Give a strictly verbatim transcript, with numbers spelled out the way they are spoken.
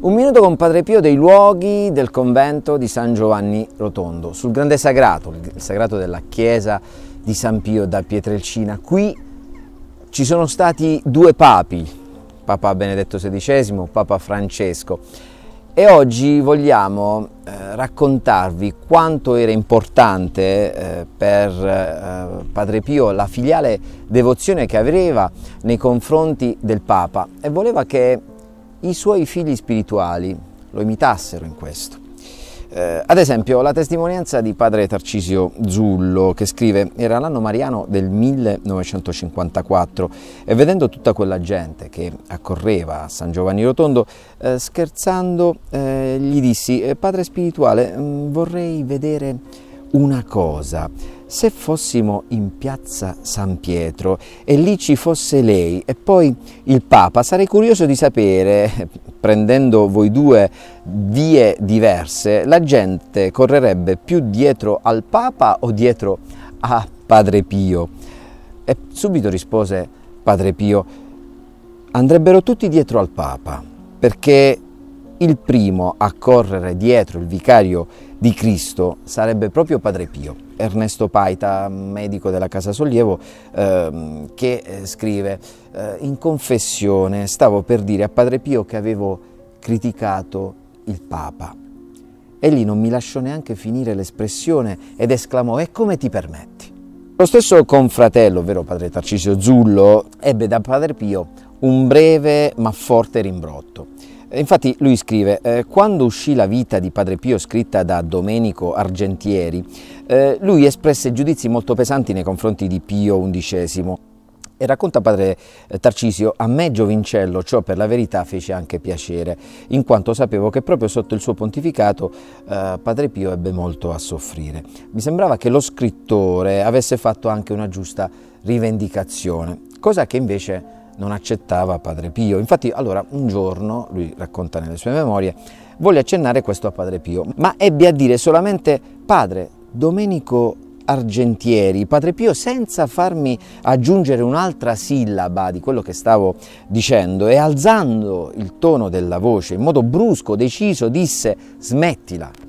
Un minuto con Padre Pio dei luoghi del convento di San Giovanni Rotondo, sul grande sagrato, il sagrato della chiesa di San Pio da Pietrelcina. Qui ci sono stati due papi, Papa Benedetto sedicesimo, Papa Francesco, e oggi vogliamo eh, raccontarvi quanto era importante eh, per eh, Padre Pio la filiale devozione che aveva nei confronti del Papa e voleva che i suoi figli spirituali lo imitassero in questo. Eh, ad esempio la testimonianza di padre Tarcisio Zullo, che scrive: era l'anno mariano del millenovecentocinquantaquattro e vedendo tutta quella gente che accorreva a San Giovanni Rotondo, eh, scherzando eh, gli dissi: eh, padre spirituale, mh, vorrei vedere una cosa. Se fossimo in piazza San Pietro e lì ci fosse lei e poi il Papa, sarei curioso di sapere, prendendo voi due vie diverse, la gente correrebbe più dietro al Papa o dietro a Padre Pio? E subito rispose Padre Pio: andrebbero tutti dietro al Papa, perché il primo a correre dietro il vicario di Cristo sarebbe proprio Padre Pio. Ernesto Paita, medico della Casa Sollievo, eh, che eh, scrive: eh, in confessione stavo per dire a Padre Pio che avevo criticato il Papa. Egli non mi lasciò neanche finire l'espressione ed esclamò: e come ti permetti? Lo stesso confratello, ovvero padre Tarcisio Zullo, ebbe da Padre Pio un breve ma forte rimbrotto. Infatti lui scrive: eh, quando uscì la vita di Padre Pio scritta da Domenico Argentieri, eh, lui espresse giudizi molto pesanti nei confronti di Pio undicesimo e racconta padre Tarcisio: a me giovincello ciò per la verità fece anche piacere, in quanto sapevo che proprio sotto il suo pontificato eh, Padre Pio ebbe molto a soffrire. Mi sembrava che lo scrittore avesse fatto anche una giusta rivendicazione, cosa che invece non accettava Padre Pio. Infatti allora un giorno, lui racconta nelle sue memorie, volle accennare questo a Padre Pio, ma ebbe a dire solamente: padre Domenico Argentieri. Padre Pio, senza farmi aggiungere un'altra sillaba di quello che stavo dicendo e alzando il tono della voce in modo brusco, deciso, disse: smettila.